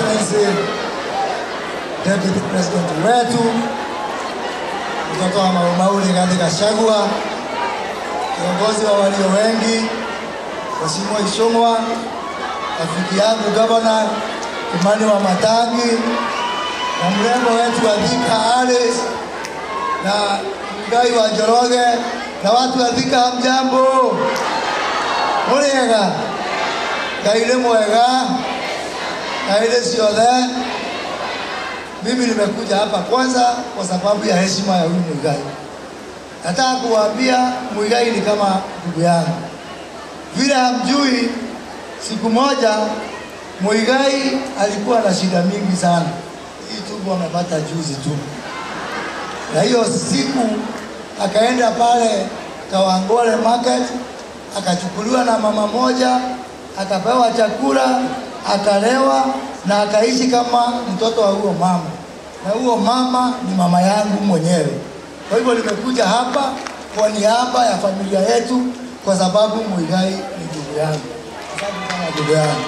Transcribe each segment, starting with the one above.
Excellency Deputy President wetu mtoto wa Mau Rigathi Gachagua, kiongozi wa walio wengi Mheshimiwa Icung'wa, rafiki yangu Governor Kimani Wamatangi, na mrembo wetu wa Thika Alice, na Ngai wa Njoroge, na watu wa Thika hamjambo. Muriega Kaile mwega Kaile siothe. Mimi nimekuja hapa kwanza kwa sababu ya heshima ya huyu Muigai. Nataka kuwaambia Muigai ni kama ndugu yangu. Vile hamjui, siku moja Muigai alikuwa na shida mingi sana. Hii tumbo amepata juzi tu. Na hiyo siku akaenda pale Kawangware Market, akachukuliwa na mama moja, akapewa chakula, akalewa na akaishi kama mtoto wa huo mama. Na huo mama ni mama yangu mwenyewe. Kwa hivyo nimekuja hapa kwa niaba ya familia yetu kwa sababu Muigai ni ndugu yangu. Asante sana ndugu yangu.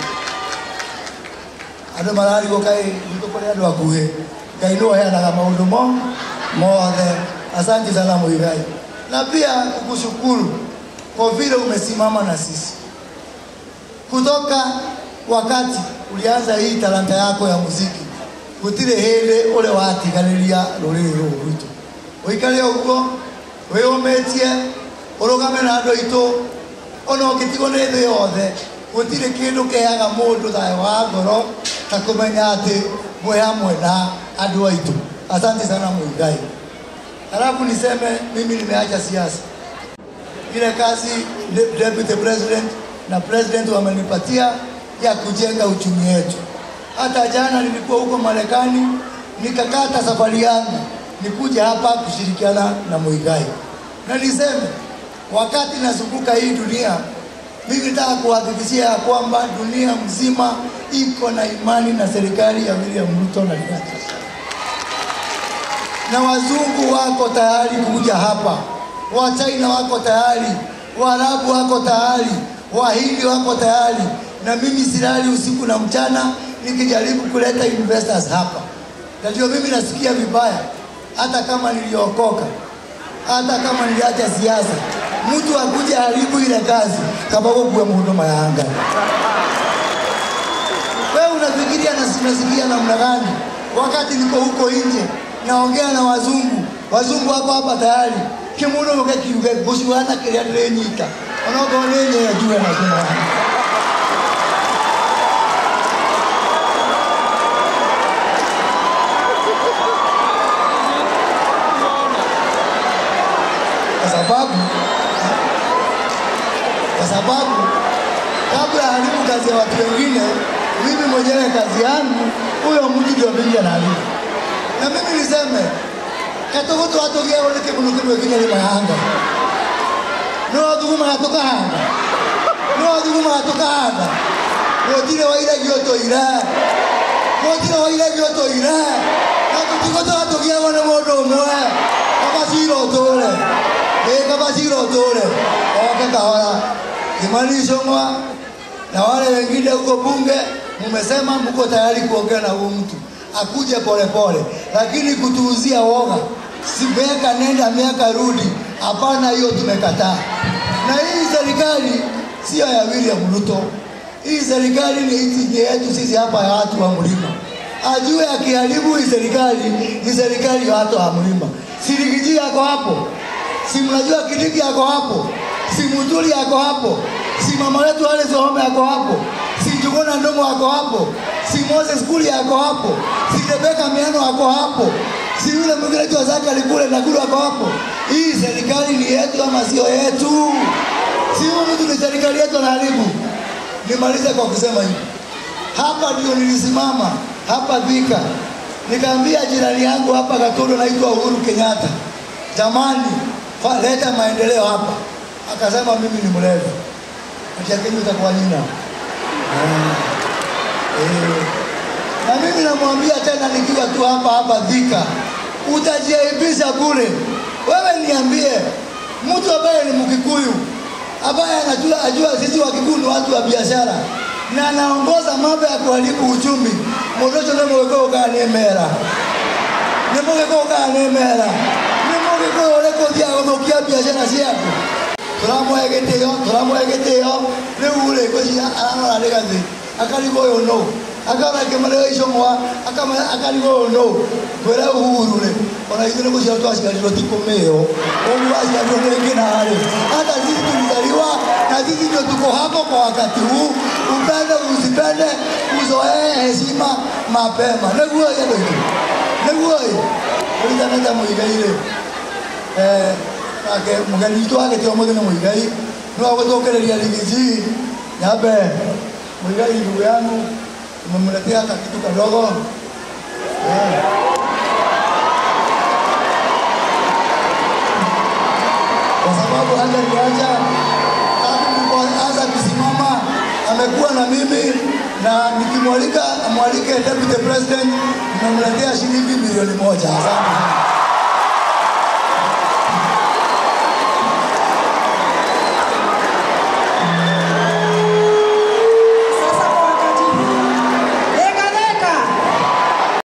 Ado marari go kai ndio kwa ndo akuhe. Kai ndo haya na maundu mothe. Asante sana Muigai. Na pia kukushukuru kwa vile umesimama na sisi. Kutoka wakati ulianza hii talanta yako ya muziki, gutire hele ule watiganiria ruriri rwitu. Uikale uko, weyometie, urugame na andu itu, ona ukitigo ni thi yothe, gutire kindu keaga mundu thayo wa ngoro ta kumenya ati mwe hamwe na andu aitu. Asante sana Muigai. Halafu niseme mimi nimeacha siasa. Ile kazi Deputy President na President wamenipatia ya kujenga uchumi wetu. Hata jana nilikuwa huko Marekani, nikakata safari yangu nikuja hapa kushirikiana na Muigai. Na niseme wakati nazunguka hii dunia, mimi nataka kuhakikishia kwamba dunia mzima iko na imani na serikali ya William Ruto na Rigathi. Na wazungu wako tayari kuja hapa, wa China wako tayari, Waarabu wako tayari, Wahindi wako tayari, na mimi silali usiku na mchana nikijaribu kuleta investors hapa. Na ndio mimi nasikia vibaya, hata kama niliokoka, hata kama niliacha siasa, mtu akuje haribu ile kazi kama kwa huduma ya anga. Wewe unafikiria nasikia namna gani? Wakati niko huko nje naongea na wazungu wako hapa tayari. Kimuno mkakiuge gushuana kiria ndirenyita. Onogo nenye yajue na kuna. Kwa sababu kabla haribu kazi ya watu wengine, mimi mwenyewe kazi yangu, huyo mtu ndio mimi anaharibu. Na mimi niseme katogoto atogea wale kibunukiwe kinyali mahanga. No aduguma atoka hanga. No aduguma atoka hanga. Wotire waira gyoto ira. Wotire waira gyoto ira. Na kutigoto atogea wale modo mwa. Kabasiro tole. Kabasiro tole. Wakatawala. Kimani Icung'wa na wale wengine huko bunge mmesema mko tayari kuongea na huyu mtu. Akuje pole pole, lakini kutuuzia woga, si miaka nenda miaka rudi, hapana, hiyo tumekataa. Na hii serikali sio ya William Ruto. Hii serikali ni nchi yetu sisi hapa ya watu wa mlima. Ajue akiharibu hii serikali, ni serikali ya watu wa mlima. Sirigiji yako hapo. Si mnajua Kidiki yako hapo. Si Muturi yako hapo. Si mama wetu wale Zohome yako hapo. Si Njuguna Ndongo yako hapo. Si Moses Kuli yako hapo. Si Rebeka Miano yako hapo. Si yule mwingine wa Zakari kule na kule yako hapo. Hii serikali ni yetu ama sio yetu? Si huyu mtu ni serikali yetu anaharibu. Nimalize kwa kusema hivi. Hapa ndio nilisimama, hapa Thika. Nikaambia jirani yangu hapa Gatondo naitwa Uhuru Kenyatta, jamani, leta maendeleo hapa. Akasema mimi ni mlevi. Akiakini utakuwa nina. Na mimi namwambia tena nikiwa tu hapa Thika, utajiaibisha bure. Wewe niambie, mtu ambaye ni Mkikuyu, ambaye ajua sisi Wakikuyu ni watu wa biashara, na anaongoza mambo ya kuharibu uchumi, Mudocho na mweko gani mera. Ni mweko gani mera. Ni mweko ole kodia gonokia biashara yako. Turamwegeteo ni ule kozi ana legazi. Akaligo yo no. Akaba kemale ishomwa akaligo no. Kwera uhuru le. Ona hizo kozi watu asikalizo tikomeo. Onu asikalizo ngine hali. Hata sisi tulizaliwa na sisi ndio tuko hapo kwa wakati huu. Upende usipende uzoee heshima mapema. Neguo ya ndio. Neguo. Ulizana muigaire. Ake mugani tu ake tio mudene muigai. No agotokereria ligiji. Yabe. Muigai ndugu yangu. Tumemletea kitu kadogo. Kwa sababu hata niacha anza kusimama amekuwa na mimi na nikimwalika amwalike deputy president nimemletea shilingi milioni 1. Asante.